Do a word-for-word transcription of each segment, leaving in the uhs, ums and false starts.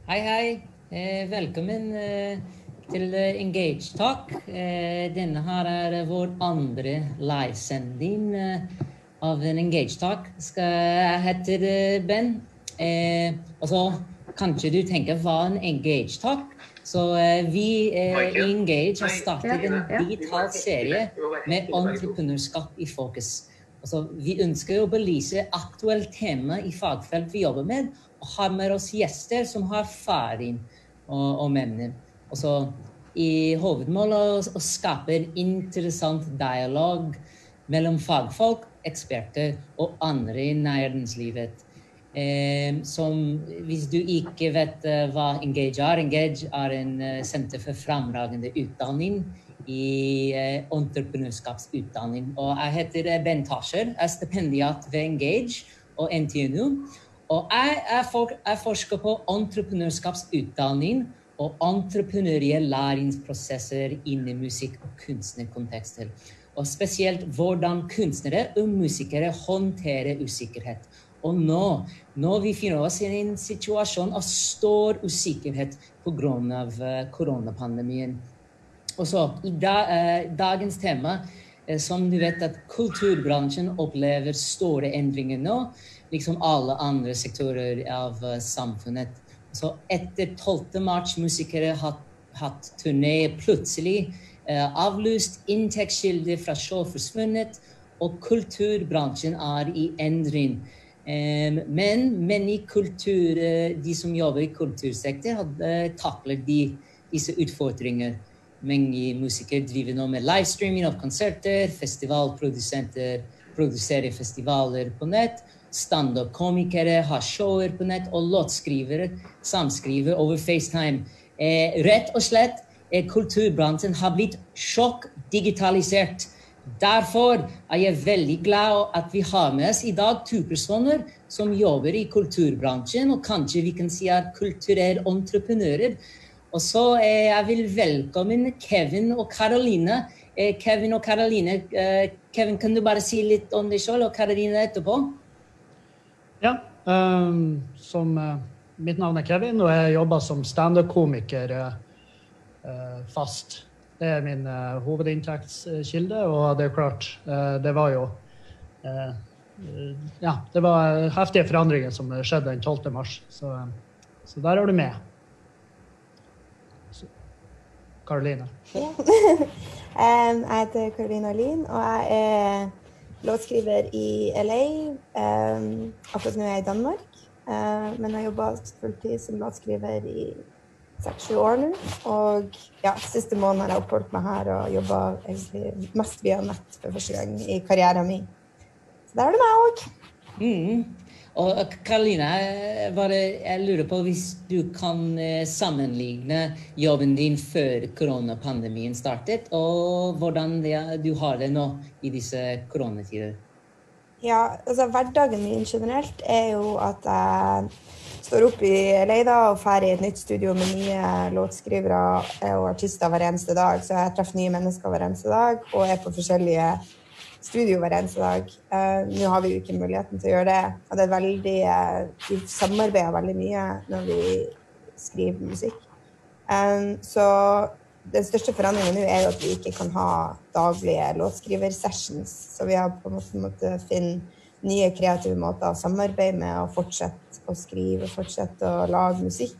Hei, hei. Eh, velkommen eh, til eh, Engage Talk. Eh, denne her er vår andre livesending eh, av en Engage Talk. Skal, jeg heter eh, Ben. Eh, og så kanskje du tenker, hva er en Engage Talk? Så eh, vi eh, i Engage har startet en digital serie med entreprenørskap i fokus. Altså, vi ønsker å belyse aktuelle tema i fagfelt vi jobber med, og har med oss gjester som har erfaring og, og emner. Altså, i hovedmålet å, å skape en interessant dialog mellom fagfolk, eksperter og andre i næringslivet. Eh, som, hvis du ikke vet uh, hva Engage er, Engage er en uh, senter for fremragende utdanning i eh, entreprenørskapsutdanning. Og jeg heter Ben Tasher, jeg er stipendiat ved Engage og N T N U. Og jeg, jeg, for, jeg forsker på entreprenørskapsutdanning og entreprenørielle læringsprosesser innen musikk- og kunstnerkontekster. Og spesielt hvordan kunstnere og musikere håndterer usikkerhet. Og nå, nå vi finner oss i en situasjon av stor usikkerhet på grunn av uh, koronapandemien. Og så, i da, eh, dagens tema, eh, som du vet at kulturbransjen opplever store endringer nå, liksom alle andre sektorer av uh, samfunnet. Så etter tolvte mars musikere har hatt turné plutselig, eh, avlyst inntektskilder fra show forsvunnet, og kulturbransjen er i endring. Um, men, men i kultur, uh, de som jobber i kultursektor, hadde uh, taklet de, disse utfordringer. Mange musikere driver nå med livestreaming av konserter, festivalprodusenter produserer festivaler på nett, stand-up-komikere har shower på nett, og låtskrivere samskriver over FaceTime. Eh, rett og slett, eh, kulturbransjen har blitt sjokk digitalisert. Derfor er jeg veldig glad at vi har med oss i dag to personer som jobber i kulturbransjen, og kanskje vi kan si er kulturelle entreprenører. Og så eh, jeg vil velkommen Kevin og Caroline. Eh, Kevin og Caroline, eh, Kevin, kan du bare si litt om deg selv, og Caroline etterpå? Ja, um, som, uh, mitt navn er Kevin, og jeg jobber som stand-up-komiker uh, fast. Det er min uh, hovedinntektskilde, og det er klart, uh, det var jo uh, ja, det var heftige forandringer som skjedde den tolvte mars, så, uh, så der er du med. Caroline. Ja. um, jeg heter Caroline Arlin, og jeg er låtskriver i L A. Um, akkurat nå er jeg i Danmark, uh, men jeg jobber fulltid som låtskriver i seks-sju år nå. Og ja, siste måneden har jeg oppholdt meg her og jobbet egentlig mest via nett for første gang i karrieren min. Så der er det meg også. Mm. Og Caroline, bare, jeg lurer på hvis du kan sammenligne jobben din før koronapandemien startet, og hvordan det, du har det nå i disse koronatider. Ja, altså hverdagen min generelt er jo at jeg står opp i L A da, og ferdig i et nytt studio med nye låtskrivere og artister hver eneste dag, så jeg treffer nye mennesker hver eneste dag, og er på forskjellige studio hver eneste dag. Uh, nå har vi jo ikke muligheten til å gjøre det, og det er veldig, uh, vi samarbeider veldig mye når vi skriver musikk. Um, så den største forandringen nå er jo at vi ikke kan ha daglige låtskriver-sessions, så vi har på en måte måttet finne nye kreative måter å samarbeide med og fortsette å skrive og fortsette å lage musikk.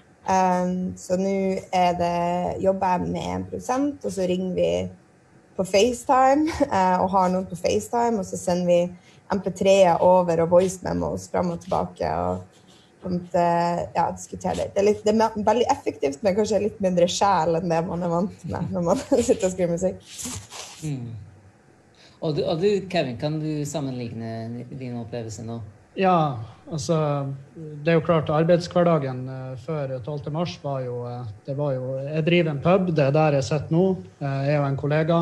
Um, så nå er det, jobber jeg med en produsent, og så ringer vi på FaceTime, uh, og har noen på FaceTime, og så sender vi M P tre-er over og voice memos frem og tilbake, og på en måte, ja, diskutere det. Det er, litt, det er veldig effektivt, men kanskje litt mindre sjæl enn det man er vant med når man sitter og skriver musikk. Mm. Og, du, og du, Kevin, kan du sammenligne din opplevelse nå? Ja, altså, det er jo klart, arbeidshverdagen uh, før tolvte mars var jo, uh, det var jo, jeg driver en pub, det er der jeg sitter nå, uh, jeg og en kollega.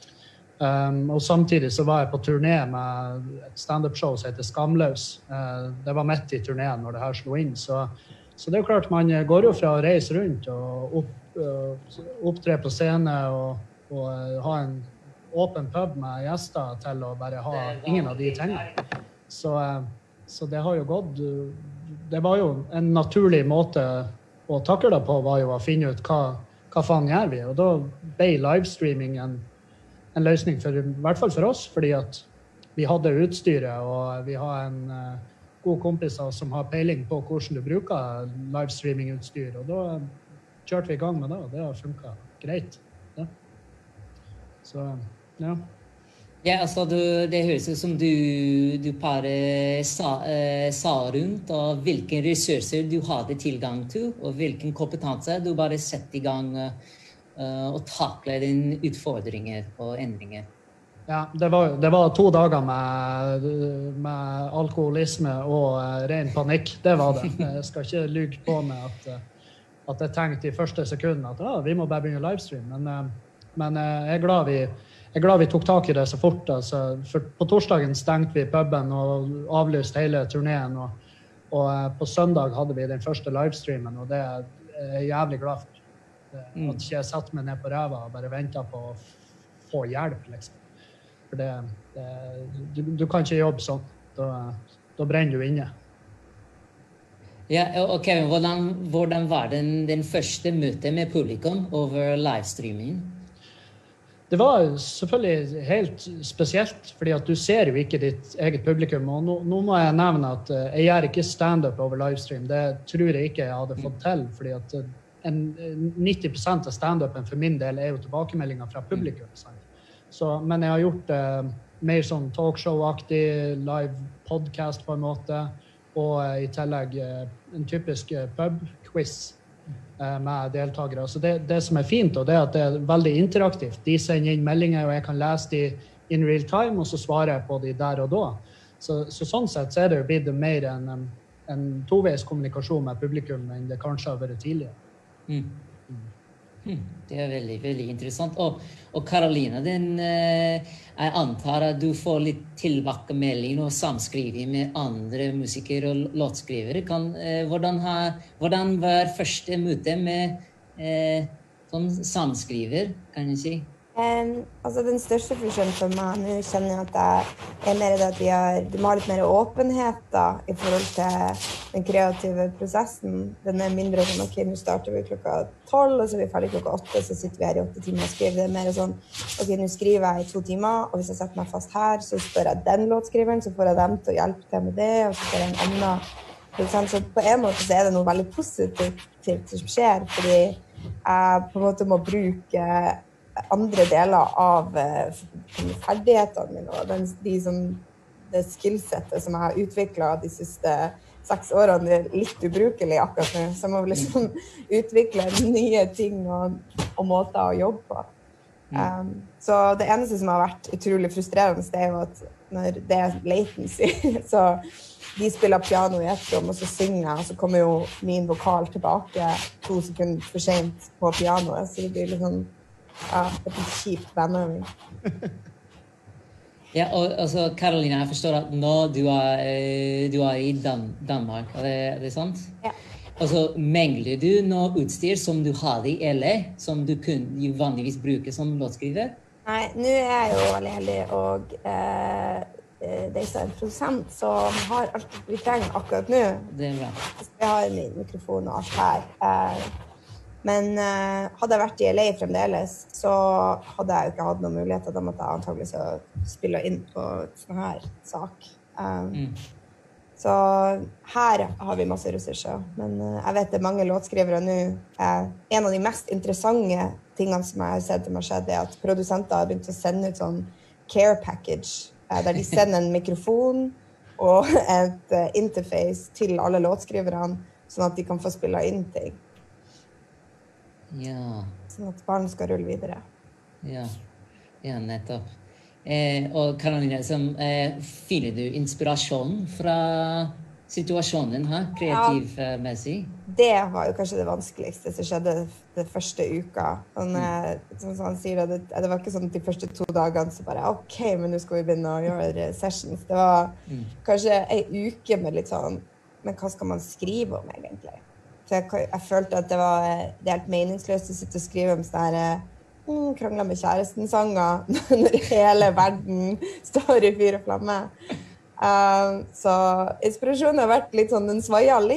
Um, og samtidig så var jeg på turné med et stand-up-show som heter Skamløs. Uh, det var midt i turneen når det her slo inn, så, så det er jo klart man går jo fra å reise rundt og opp, uh, opptre på scene og, og uh, ha en åpen pub med gjester til å bare ha ingen av de tingene. Så, uh, så det har jo gått, det var jo en naturlig måte å takle det på var jo å finne ut hva, hva faen gjør vi, og da ble livestreaming en, en løsning for, i hvert fall for oss, fordi at vi hadde utstyret, og vi har en uh, god kompis som har peiling på hvordan du bruker livestreaming-utstyr, og da kjørte vi i gang med det, og det har funket greit. Ja. Så, ja. Ja, altså du, det høres ut som du, du bare sa, eh, sa rundt og hvilke ressurser du hadde tilgang til, og hvilken kompetanse du bare sette i gang uh, og takle dine utfordringer og endringer. Ja, det var, det var to dager med, med alkoholisme og uh, ren panikk, det var det. Jeg skal ikke lyge på med at, at jeg tenkte i første sekund at ah, vi må bare begynne livestream, men, uh, men uh, jeg er glad vi Jeg er glad vi tok tak i det så fort. Altså, for på torsdagen stengte vi puben og avlyste hele turneen. Og, og på søndag hadde vi den første livestreamen, og det er jeg jævlig glad for. Det, mm. At ikke jeg satt meg ned på ræva og bare ventet på å få hjelp, liksom. For det, det du, du kan ikke jobbe sånn. Da, da brenner du inne. Ja, og Kevin, hvordan, hvordan var den, den første møtet med publikum over livestreaming? Det var selvfølgelig helt spesielt, fordi at du ser jo ikke ditt eget publikum, og nå, nå må jeg nevne at jeg gjør ikke stand-up over livestream. Det tror jeg ikke jeg hadde fått til, fordi at en, nitti prosent av stand-upen for min del er jo tilbakemeldinger fra publikum. Så, men jeg har gjort eh, mer sånn talkshow-aktig, live podcast på en måte, og eh, i tillegg eh, en typisk eh, pub-quiz med deltagere. Så det, det som er fint, og det er at det er veldig interaktivt. De sender inn meldinger, og jeg kan lese de in real time, og så svarer jeg på de der og da. Så, så sånn sett så er det jo blitt mer en, en toveis kommunikasjon med publikum enn det kanskje har vært tidligere. Mm. Mm. Det er veldig, veldig interessant. Og, og Karoline, den, eh, jeg antar at du får litt tilbakemelding og samskriving med andre musikere og låtskrivere. Kan, eh, hvordan, har, hvordan var første møte med eh, sånn samskriver, kan jeg si? Um, altså den største forskjellen for meg, nå kjenner jeg at jeg er mer det at vi har, du må ha litt mer åpenhet da, i forhold til den kreative prosessen. Den er mindre sånn, ok, nå starter vi klokka tolv, og så er vi ferdig klokka åtte, så sitter vi her i åtte timer og skriver. Det er mer sånn, ok, nå skriver jeg i to timer, og hvis jeg setter meg fast her, så spør jeg den låtskriveren, så får jeg dem til å hjelpe til med det, og så får jeg en annen. Så på en måte så er det noe veldig positivt som skjer, fordi jeg på en måte må bruke andre deler av uh, ferdighetene mine og den, de som, det skillsettet som jeg har utviklet de siste seks årene, det er litt ubrukelig akkurat nå, så jeg må liksom utvikle nye ting og, og måter å jobbe på. Um, så det eneste som har vært utrolig frustrerende, det er jo at når det er latency, så de spiller piano i ett rom, og så synger jeg, og så kommer jo min vokal tilbake to sekunder for sent på pianoet, så det blir liksom ja, et kjipt vennøving. Ja, og altså, Karoline, jeg forstår at nå du er, du er i Dan Danmark, er det, er det sant? Ja. Altså, mangler du noe utstyr som du hadde i L A, som du kunne vanligvis bruke som låtskriver? Nei, nå er jeg jo veldig heldig, og eh, det er en prosent som har alt vi trenger akkurat nå. Det er bra. Jeg har min mikrofon og alt her. Eh, Men uh, hadde jeg vært i L A fremdeles, så hadde jeg jo ikke hatt noen muligheter. Da måtte jeg antagelig spille inn på sånn her sak. Um, mm. Så her har vi masse ressurser. Men uh, jeg vet det er mange låtskrivere nå. Uh, en av de mest interessante tingene som jeg har sett som har skjedd, er at produsenter har begynt å sende ut sånn care package, uh, der de sender en mikrofon og et uh, interface til alle låtskriverne, sånn at de kan få spille inn ting. Ja. Sånn at barn skal rulle videre. Ja, ja nettopp. Eh, og Karoline, som, eh, finner du inspirasjon fra situasjonen her, kreativmessig? Ja, det var jo kanskje det vanskeligste som skjedde det første uka. Og når, som han sier, det, det var ikke sånn de første to dagene så bare, ok, men nå skal vi begynne å gjøre sessions. Det var mm. kanskje en uke med litt sånn, men hva skal man skrive om egentlig? Så jeg, jeg følte at det var det helt meningsløst å sitte og skrive om sånne her, mm, krangler med kjæresten-sanger når hele verden står i fyr og flamme. Um, så inspirasjonen har vært litt sånn, den svaier litt,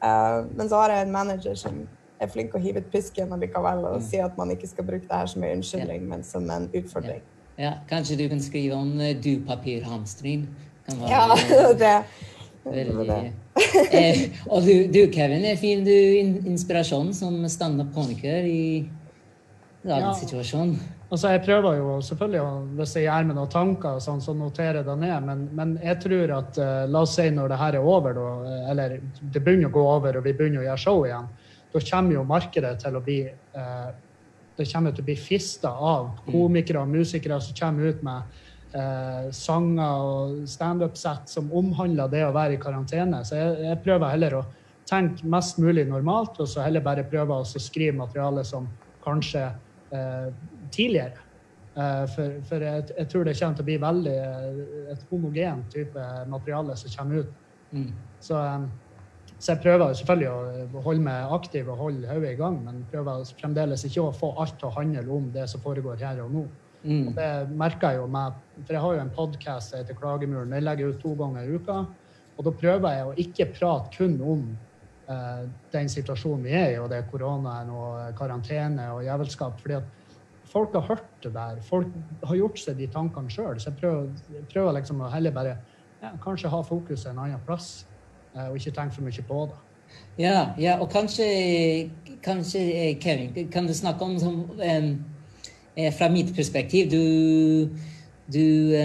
Uh, men så har jeg en manager som er flink å hive ut pisken allikevel og mm. si at man ikke skal bruke det her som en unnskyldning, ja. men som en utfordring. Ja. ja, kanskje du kan skrive om uh, du-papirhamstring. Ja, det. Veldig. eh, og du, du, Kevin, er fin du in inspirasjon som stand-up-komiker i dagens ja. situasjon. Altså, jeg prøver jo selvfølgelig, å, hvis jeg gjør med noen tanker, sånn, så noterer jeg det ned, men, men jeg tror at, uh, la oss si når det her er over, da, eller det begynner å gå over, og vi begynner å gjøre show igjen, da kommer jo markedet til å bli, uh, det kommer til å bli fistet av komikere og musikere som kommer ut med uh, sanger og stand-up-sett som omhandler det å være i karantene. Så jeg, jeg prøver heller å tenke mest mulig normalt, og så heller bare prøve å skrive materiale som kanskje Uh, tidligere. Uh, for for jeg, jeg tror det kommer til å bli veldig uh, et homogen type materiale som kommer ut. Mm. Så, um, så jeg prøver selvfølgelig å holde meg aktiv og holde hodet i gang, men prøver fremdeles ikke å få alt til å handle om det som foregår her og nå. Mm. Og det merker jeg jo med, for jeg har jo en podcast som heter Klagemuren, jeg legger ut to ganger i uka, og da prøver jeg å ikke prate kun om Uh, den situasjonen vi er i, og det er koronaen og karantene og jævelskap, fordi at folk har hørt det der, folk har gjort seg de tankene selv, så jeg prøver, prøver liksom å heller bare ja, kanskje ha fokus en annen plass, uh, og ikke tenke for mye på det. Ja, ja, og kanskje, kanskje Kevin, kan du snakke om som, um, fra mitt perspektiv, du, du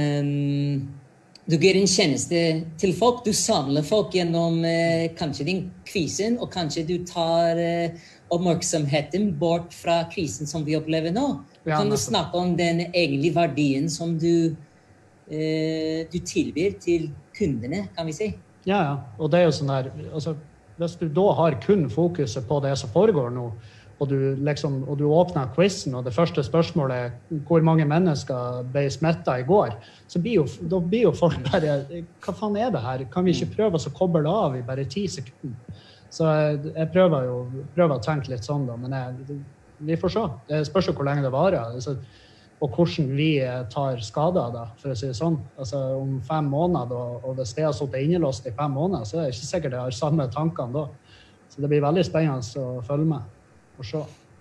um Du gir en tjeneste til folk, du samler folk gjennom eh, kanskje din krisen, og kanskje du tar eh, oppmerksomheten bort fra krisen som vi opplever nå. Ja, kan du snakke om den egentlige verdien som du, eh, du tilbyr til kundene, kan vi si? Ja, ja. Og det er jo sånn der, altså, hvis du da har kun fokuset på det som foregår nå, og du, liksom, og du åpner quizen, og det første spørsmålet er hvor mange mennesker ble smittet i går, så blir jo, da blir jo folk bare, hva faen er det her? Kan vi ikke prøve å koble det av i bare ti sekunder? Så jeg, jeg prøver jo prøver å tenke litt sånn da, men jeg, vi får se. Det spørs jo hvor lenge det varer, altså, og hvordan vi tar skader da, for å si det sånn. Altså om fem måneder, og, og hvis jeg har sittet innelåst i fem måneder, så er det ikke sikkert jeg har samme tankene da. Så det blir veldig spennende å følge med. Og så.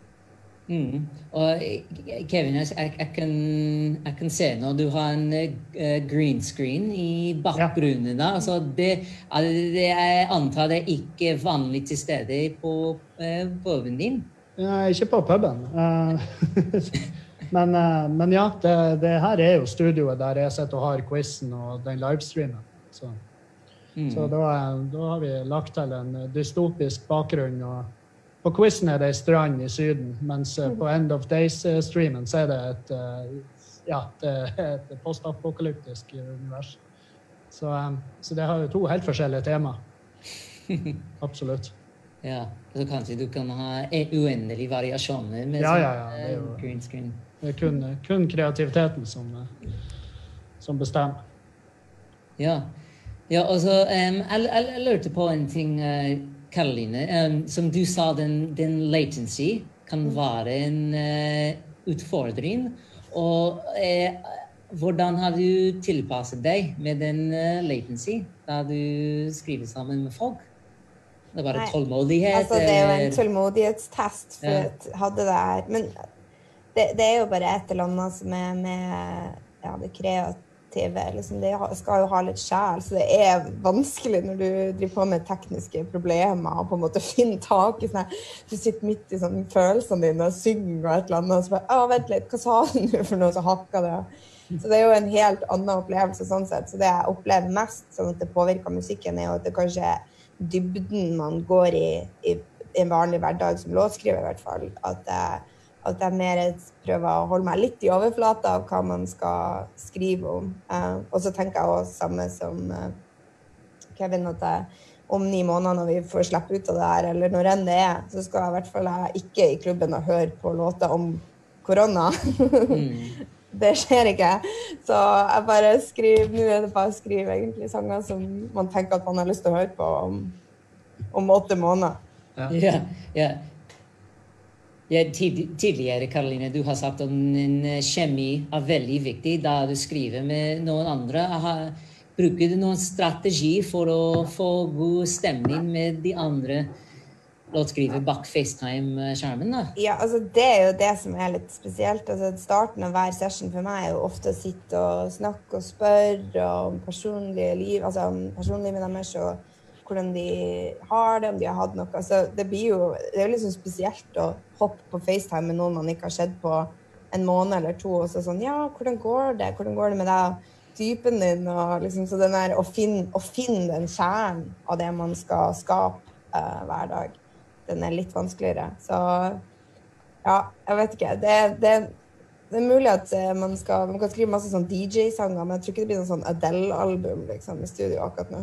Mm. Og Kevin, jeg, jeg, kan, jeg kan se nå, du har en uh, green screen i bakgrunnen da, altså det, det jeg antar det er ikke vanlig til stede på uh, puben din? Ja, ikke på puben. Uh, men, uh, men ja, det, det her er jo studioet der jeg sitter og har quizen og den livestreamen. Så, mm. så da, da har vi lagt til en dystopisk bakgrunn, og på quizen er det en strand i syden, mens på End of Days-streamen så er det et, ja, det er et postapokalyptisk univers. Så, så det har jo to helt forskjellige tema. Absolutt. Ja, så kanskje du kan ha uendelige variasjoner med ja, ja, ja, det er jo, green screen. Det er kun, kun kreativiteten som, som bestemmer. Ja, ja altså, um, jeg, jeg, jeg lurte på en ting, uh, Karoline, um, som du sa, den, den latency kan være en uh, utfordring, og uh, hvordan har du tilpasset deg med den uh, latency da du skriver sammen med folk? Det er bare tålmodighet? Altså, det er jo en tålmodighetstest, for ja. at hadde det her, men det, det er jo bare et eller annet som er med ja, det kreative. Liksom, det skal jo ha litt sjæl, så det er vanskelig når du driver på med tekniske problemer og på en måte finner tak i sånn, du sitter midt i sånn følelsene dine og synger og et eller annet, og så bare, å, vent litt, hva sa du for noe, så hakket det. Så det er jo en helt annen opplevelse sånn sett, så det jeg opplever mest, sånn at det påvirker musikken, er jo at det kanskje er dybden man går i, i, i en vanlig hverdag som låtskriver i hvert fall, at det at jeg mer prøver å holde meg litt i overflata av hva man skal skrive om. Uh, og så tenker jeg også samme som uh, Kevin, at jeg, om ni måneder når vi får slippe ut av det her, eller når enn det er, så skal jeg i hvert fall jeg ikke i klubben og høre på låter om korona. Mm. Det skjer ikke. Så jeg bare skriver, nå er det bare å skrive egentlig sanger som man tenker at man har lyst til å høre på om, om åtte måneder. Ja, ja. ja. Ja, tid, tidligere, Karoline, du har sagt at en kjemi er veldig viktig da du skriver med noen andre. Har, bruker du noen strategi for å få god stemning med de andre låtskriver bak FaceTime-skjermen da? Ja, altså det er jo det som er litt spesielt. Altså starten av hver session for meg er jo ofte å sitte og snakke og spørre om personlige liv, altså om personlivet deres og hvordan de har det, om de har hatt noe. Altså det blir jo, det er jo liksom spesielt å hoppe på FaceTime med noen man ikke har sett på en måned eller to, og så sånn, ja, hvordan går det? Hvordan går det med deg? Typen din, og liksom, så den er å finne, å finne den kjernen av det man skal skape uh, hver dag. Den er litt vanskeligere. Så ja, jeg vet ikke. Det, det, det er mulig at man, skal, man kan skrive masse sånn D J-sanger, men jeg tror ikke det blir noen sånn Adele-album liksom, i studio akkurat nå.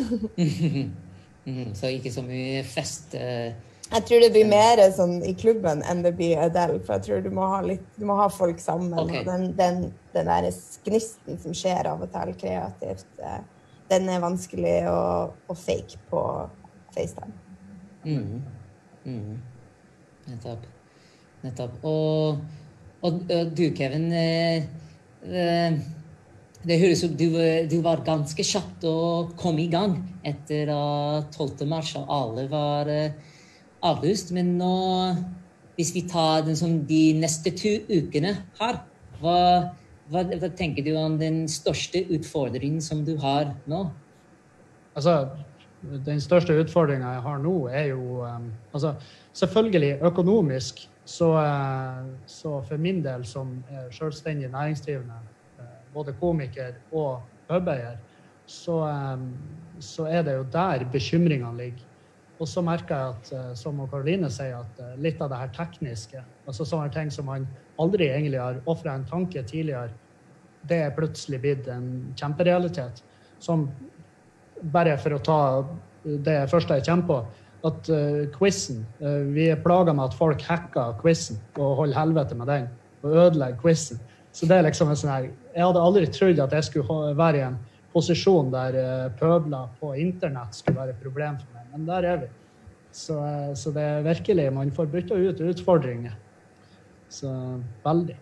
mm, så ikke så mye fest? Uh, jeg tror det blir mer sånn i klubben enn det blir Adele, for jeg tror du må ha, litt, du må ha folk sammen. Okay. Og den, den, den der gnisten som skjer av og til kreativt, uh, den er vanskelig å, å fake på FaceTime. Mm. Mm. Nettopp. Nettopp. Og, og, og du, Kevin, eh, eh, det høres ut du, du var ganske kjapt å komme i gang etter at tolvte mars, og alle var eh, avlyst. Men nå, hvis vi tar den som de neste to ukene her, hva, hva, hva tenker du om den største utfordringen som du har nå? Altså, den største utfordringen jeg har nå er jo, um, altså selvfølgelig økonomisk, så, uh, så for min del som er selvstendig næringsdrivende, uh, både komiker og pubeier, så, um, så er det jo der bekymringene ligger. Og så merker jeg at, uh, som Karoline sier, at uh, litt av det her tekniske, altså sånne ting som man aldri egentlig har offret en tanke tidligere, det er plutselig blitt en kjemperealitet, som bare for å ta det første jeg kommer på, at uh, quizen, uh, vi er plaget med at folk hacker quizen og holder helvete med den, og ødelegger quizen. Så det er liksom en sånn her, jeg hadde aldri trodd at jeg skulle være i en posisjon der uh, pøbler på internett skulle være et problem for meg, men der er vi. Så, uh, så det er virkelig, man får bytte ut utfordringer. Så veldig.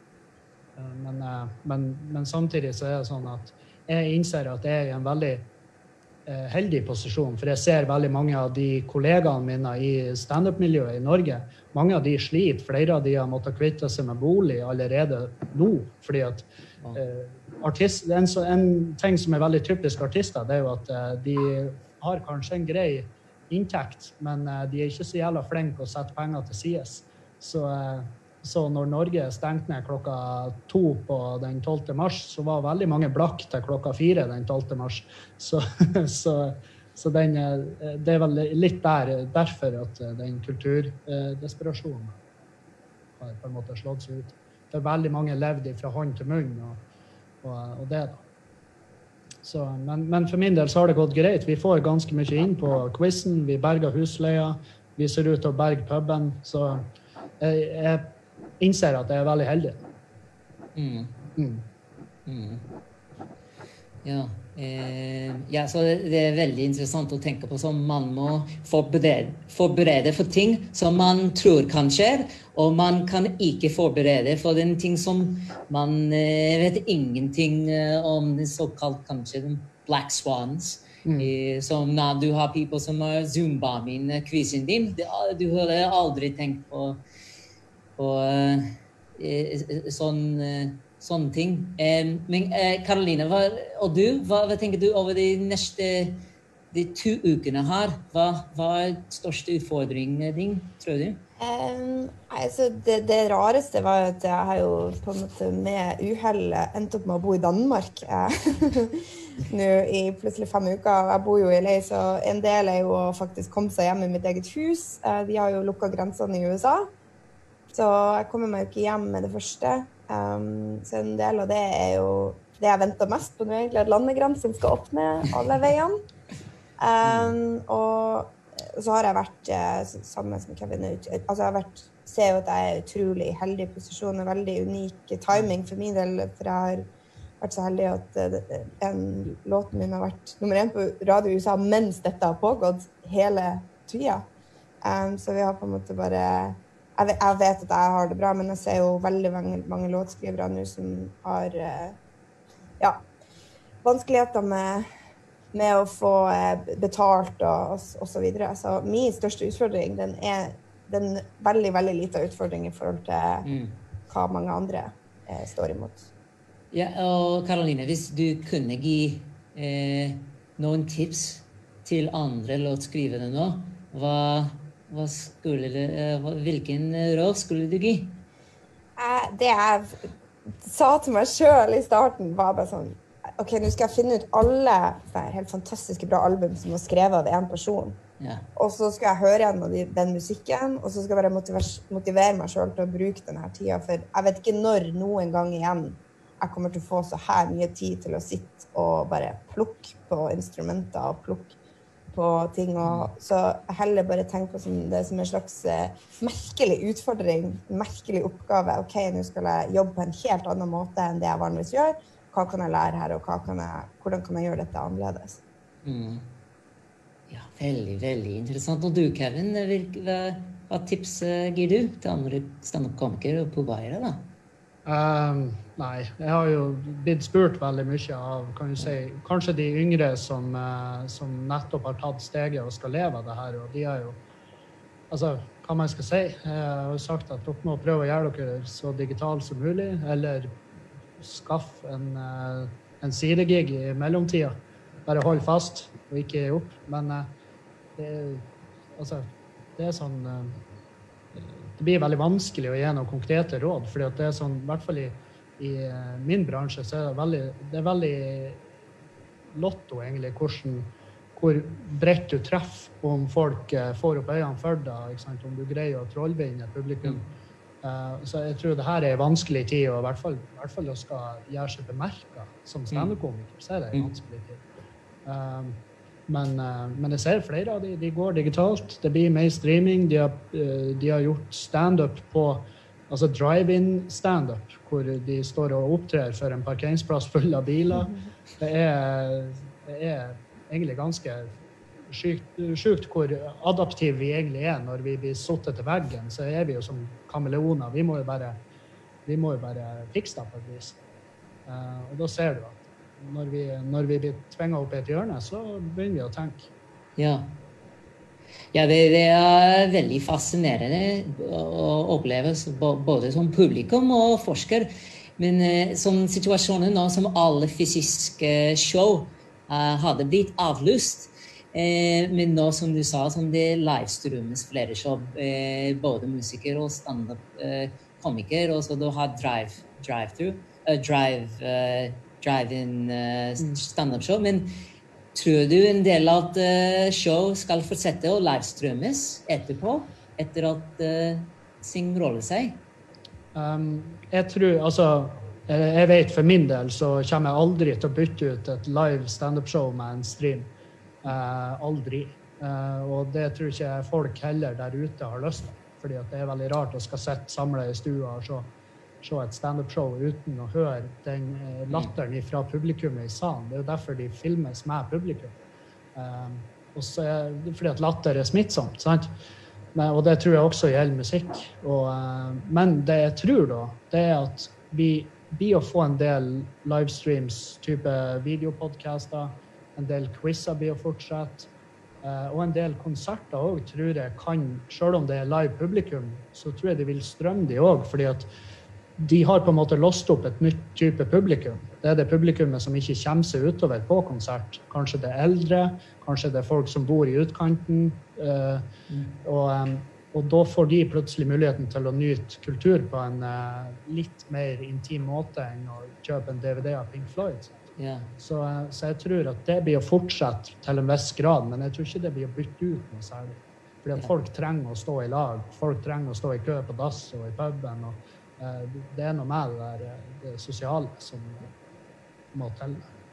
Uh, men, uh, men, men samtidig så er det sånn at jeg innser at jeg er i en veldig heldig posisjon, for jeg ser veldig mange av de kollegaene mine i stand-up-miljøet i Norge. Mange av de sliter, flere av de har måttet kvitte seg med bolig allerede nå, fordi at eh, artist, en, en ting som er veldig typisk artister, det er jo at eh, de har kanskje en grei inntekt, men eh, de er ikke så jævla flinke å sette penger til sides. Så eh, Så når Norge stengte ned klokka to på den tolvte mars, så var veldig mange blakk til klokka fire den tolvte mars. Så, så, så den, det er vel litt der, derfor at den kulturdesperasjonen har på en måte slått seg ut. Det er veldig mange levd fra hånd til munn, og, og, og det da. Så, men, men for min del så har det gått greit. Vi får ganske mye inn på quizen, vi berger husleia, vi ser ut til å berge puben, så jeg, jeg innser at jeg er veldig heldig. Mm. Mm. Mm. Ja, eh, ja, så det, det er veldig interessant å tenke på, som man må forberede, forberede for ting som man tror kan skje, og man kan ikke forberede for den ting som man eh, vet ingenting eh, om, det såkalt kanskje den Black Swans. Mm. Eh, som når du har people som har Zumba-min quizen din, det, du har aldri tenkt på og uh, sånn, uh, sånne ting. Um, men Karoline, uh, og du, hva, hva tenker du over de neste de to ukene her? Hva, hva er største utfordringen din, tror du? Um, altså, det, det rareste var at jeg har jo på en måte med uheld endt opp med å bo i Danmark nå i plutselig fem uker. Jeg bor jo i L A, så en del er jo å faktisk komme seg hjem i mitt eget hus. Uh, de har jo lukket grensene i U S A. Så jeg kommer meg jo ikke hjem med det første. Um, så en del av det er jo det jeg venter mest på nå, egentlig, at landegrensene skal åpne alle veiene. Um, og så har jeg vært, sammen med Kevin, altså jeg har vært, ser jo at jeg er utrolig heldig i posisjon, og veldig unik timing for min del, for jeg har vært så heldig at en låten min har vært nummer én på radio i U S A mens dette har pågått hele tiden. Um, så vi har på en måte bare... Jeg vet, jeg vet at jeg har det bra, men jeg ser jo veldig mange, mange låtskrivere nå som har, ja, vanskeligheter med, med å få betalt og, og, og så videre. Så min største utfordring, den er den veldig, veldig lite utfordring i forhold til mm. hva mange andre eh, står imot. Ja, og Caroline, hvis du kunne gi eh, noen tips til andre låtskrivere nå, hva, hva skulle det, eh, hvilken råd skulle du gi? Eh, det jeg sa til meg selv i starten var bare sånn, ok, nå skal jeg finne ut alle helt fantastiske bra album som var skrevet av en person. Ja. Og så skal jeg høre igjen den musikken, og så skal jeg bare motivere, motivere meg selv til å bruke denne tiden, for jeg vet ikke når noen gang igjen jeg kommer til å få så her mye tid til å sitte og bare plukke på instrumenter og plukke på ting, og så jeg heller bare tenker på som det som en slags eh, merkelig utfordring, merkelig oppgave. Ok, nå skal jeg jobbe på en helt annen måte enn det jeg vanligvis gjør. Hva kan jeg lære her, og hva kan jeg, hvordan kan jeg gjøre dette annerledes? Mm. Ja, veldig, veldig interessant. Og du, Kevin, hva, hva tips gir du til andre stand-up-komikere og påbørjere da? Um, nei, jeg har jo blitt spurt veldig mye av, kan du si, kanskje de yngre som, uh, som nettopp har tatt steget og skal leve av det her, og de er jo, altså, hva man skal si, jeg har jo sagt at dere må prøve å gjøre dere så digital som mulig, eller skaff en, uh, en sidegig i mellomtida. Bare hold fast og ikke gi opp. Men uh, det, altså, det er sånn uh, det blir veldig vanskelig å gi noen konkrete råd, fordi at det er sånn, i hvert fall i, i uh, min bransje, så er det veldig, det er veldig lotto egentlig, hvordan, hvor bredt du treffer om folk uh, får opp øynene for deg, ikke sant? Om du greier å trollbinde publikum. Uh, så jeg tror det her er en vanskelig tid, og i hvert fall, i hvert fall å skal gjøre seg bemerket som stand-up-komiker, så er det en vanskelig tid. Um, men, uh, men jeg ser flere av de, de går digitalt, det blir mer streaming, de har, uh, de har gjort stand-up på, altså drive-in stand-up, hvor de står og opptrer for en parkeringsplass full av biler. Det er, det er egentlig ganske sykt, sykt hvor adaptiv vi egentlig er når vi blir suttet til veggen, så er vi jo som kameleoner, vi må jo bare, vi må jo bare fikse det på et vis. Uh, og da ser du at Når vi, når vi blir tvinget opp i et hjørne, så begynner vi å tenke. Ja, ja det, det er veldig fascinerende å oppleve både som publikum og forsker. Men eh, som situasjonen nå, som alle fysiske show eh, hadde blitt avlyst, eh, men nå som du sa, som det livestreames flere show, eh, både musiker og stand-up-komiker, eh, og så du har drive, drive-thru, uh, drive... Uh, drive-in uh, stand-up show, men tror du en del av uh, show skal fortsette å livestreames etterpå, etter at uh, Sing roller seg? Um, jeg tror, altså, jeg, jeg vet for min del så kommer jeg aldri til å bytte ut et live stand-up show med en stream. Uh, aldri. Uh, og det tror ikke folk heller der ute har lyst til, fordi at det er veldig rart å skal sitte samlet i stua og så se et stand-up-show uten å høre den latteren fra publikummet i salen. Det er jo derfor de filmes med publikum. Um, og så er det fordi at latter er smittsomt, sant? Men, og det tror jeg også gjelder musikk. Og, uh, men det jeg tror da, det er at vi blir å få en del livestreams, type videopodcaster, en del quizzer blir å fortsette, uh, og en del konserter også, tror jeg kan, selv om det er live publikum, så tror jeg de vil strømme de også, fordi at de har på en måte låst opp et nytt type publikum. Det er det publikummet som ikke kommer seg utover på konsert. Kanskje det er eldre, kanskje det er folk som bor i utkanten. Uh, mm. og, um, og da får de plutselig muligheten til å nyte kultur på en uh, litt mer intim måte enn å kjøpe en D V D av Pink Floyd. Yeah. Så, uh, så jeg tror at det blir å fortsette til en viss grad, men jeg tror ikke det blir å bytte ut noe særlig. Fordi at yeah. folk trenger å stå i lag, folk trenger å stå i kø på dass og i puben, og det er noe med det der det sosiale som må til.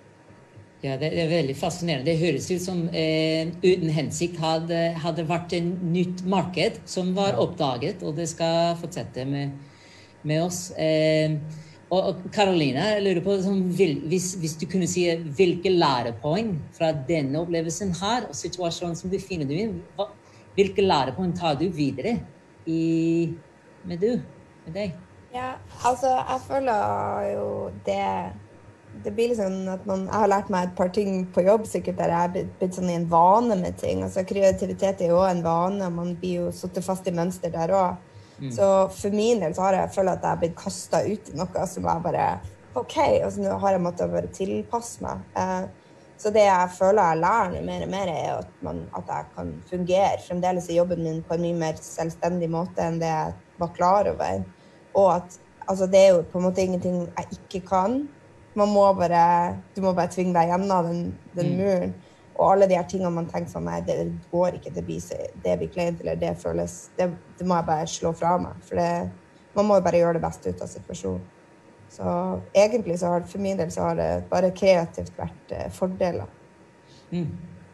Ja, det er veldig fascinerende. Det høres ut som eh, uten hensikt hadde, hadde vært en nytt marked som var oppdaget, og det skal fortsette med, med oss. Eh, og Caroline, jeg lurer på, som, hvis, hvis du kunne si hvilke lærepoeng fra denne opplevelsen her, og situasjonen som du finner du i, hvilke lærepoeng tar du videre i, med du, med deg? Ja, altså, jeg føler jo det det blir liksom at man, jeg har lært meg et par ting på jobb, sikkert der jeg har blitt, blitt sånn i en vane med ting. Altså, kreativitet er jo også en vane, og man blir jo satt fast i mønster der også. Mm. Så for min del så har jeg følt at jeg har blitt kastet ut i noe som jeg bare, ok, og så nå har jeg måttet bare tilpasse meg. Eh, så det jeg føler jeg lærer mer og mer er at, man, at jeg kan fungere fremdeles i jobben min på en mye mer selvstendig måte enn det jeg var klar over. Og at altså, det er jo på en måte ingenting jeg ikke kan. Man må bare, du må bare tvinge deg gjennom den, den muren. Og alle de her tingene man tenker sånn, nei, det går ikke, det blir, det blir kleint, eller det føles, det, det må jeg bare slå fra meg. For det, man må jo bare gjøre det beste ut av situasjonen. Så egentlig så har, for min del så har det bare kreativt vært eh, fordeler. Mm.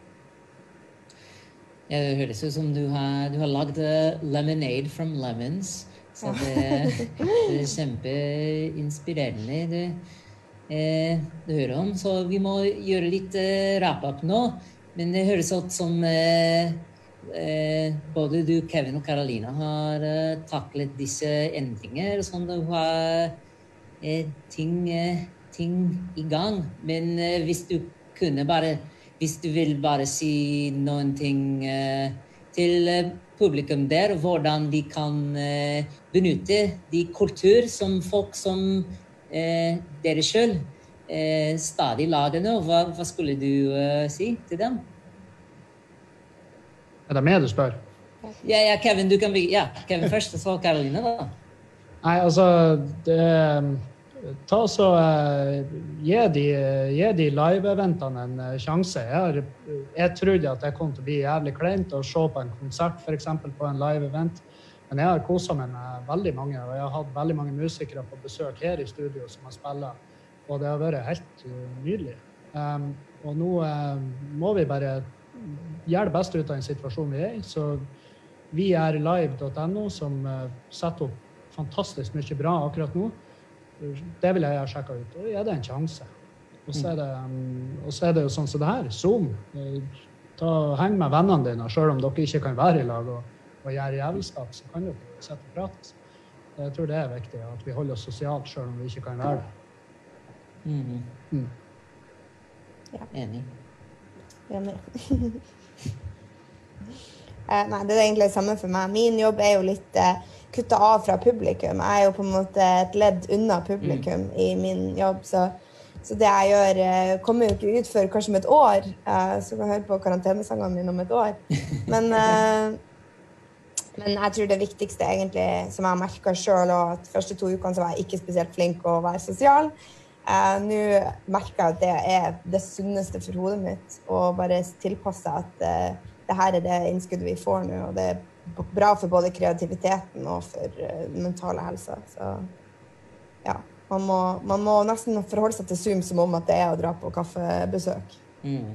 Ja, det høres ut som du har, du har lagd lemonade from lemons. Så det, det er kjempeinspirerende. Det, Eh, det hører om, så vi må gjøre litt eh, wrap-up nå, men det høres ut som eh, eh, både du, Kevin og Carolina har eh, taklet disse endringer, sånn at du har eh, ting, eh, ting i gang. Men eh, hvis du kunne bare, hvis du vil bare si noen ting eh, til eh, publikum der, hvordan de kan eh, benytte de kultur som folk som Eh, dere selv eh, stadig lager nå. Hva, hva skulle du uh, si til dem? Er det meg du spør? Ja, ja, Kevin, du kan bli, ja, Kevin først, og så Caroline da. Nei, altså, det, ta så, uh, gi de, gi de live-eventene en uh, sjanse. Jeg, har, jeg trodde at det kom til å bli jævlig kleint å se på en konsert, for eksempel på en live-event. Men jeg har koset meg med veldig mange, og jeg har hatt veldig mange musikere på besøk her i studio som har spillet, og det har vært helt uh, nydelig. Um, og nå uh, må vi bare gjøre det beste ut av en situasjon vi er i, så vi er live punktum no som uh, setter opp fantastisk mye bra akkurat nå. Det vil jeg ha sjekket ut, og gi det en sjanse. Og så er det, um, og så er det jo sånn som det her, Zoom. Uh, ta, heng med vennene dine, selv om dere ikke kan være i lag, og og gjøre jævelskap, så kan dere sette og prates. Jeg tror det er viktig at vi holder oss sosialt, selv om vi ikke kan være det. Mm. Mm. Ja. Enig. Enig. eh, nei, det er egentlig det samme for meg. Min jobb er jo litt eh, kuttet av fra publikum. Jeg er jo på en måte et ledd unna publikum mm. i min jobb, så, så det jeg gjør eh, kommer jo ikke ut før kanskje om et år, eh, så kan jeg høre på karantenesangene mine om et år. Men eh, Men jeg tror det viktigste egentlig, som jeg merket selv, og at første to ukene så var jeg ikke spesielt flink å være sosial. Eh, nå merker jeg at det er det sunneste for hodet mitt, og bare tilpasse at eh, det her er det innskuddet vi får nå, og det er bra for både kreativiteten og for uh, mentale helse. Så ja, man må, man må nesten forholde seg til Zoom som om at det er å dra på kaffebesøk. Mm.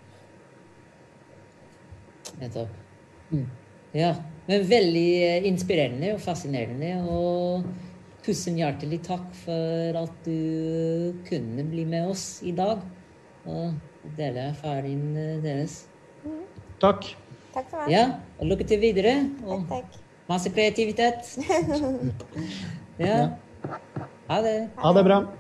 Nettopp. Mm. Ja, men veldig inspirerende og fascinerende, og tusen hjertelig takk for at du kunne bli med oss i dag og dele erfaringen deres. Mm. Takk. Takk for meg. Ja, og lykke til videre. Og takk, takk. Masse kreativitet. Ja, ha det. Ha det bra.